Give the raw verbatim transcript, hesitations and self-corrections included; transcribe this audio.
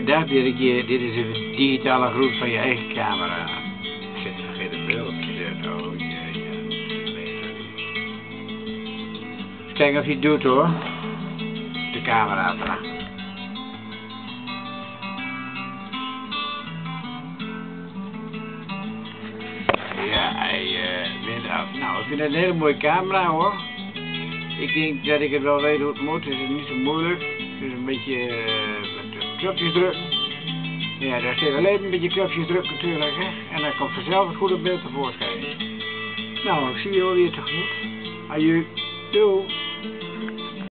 gedacht dit keer, dit is een digitale groep van je eigen camera. Shit, vergeet het beeld. Oh jee, ja. Eens kijken of hij het doet hoor. De camera erachter. Ja, hij uh, wint af. Nou, ik vind het een hele mooie camera hoor. Ik denk dat ik het wel weet hoe het moet. Het is niet zo moeilijk. Het is een beetje uh, met knopjes drukken. Ja, daar zit alleen een beetje knopjes drukken natuurlijk. Hè? En dan komt vanzelf het goede beeld tevoorschijn. Nou, ik zie je alweer tegemoet. Adieu. Doei.